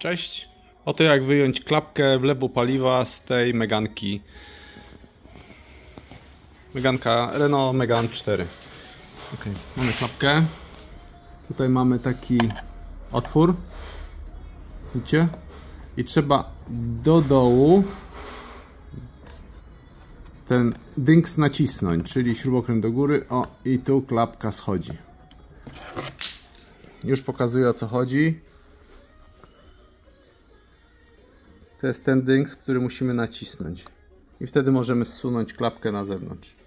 Cześć! Oto jak wyjąć klapkę wlewu paliwa z tej Meganki. Meganka Renault Megane 4. Ok, mamy klapkę. Tutaj mamy taki otwór. Widzicie? I trzeba do dołu ten dynks nacisnąć, czyli śrubokręt do góry. O, i tu klapka schodzi. Już pokazuję, o co chodzi. To jest ten dynks, który musimy nacisnąć. I wtedy możemy zsunąć klapkę na zewnątrz.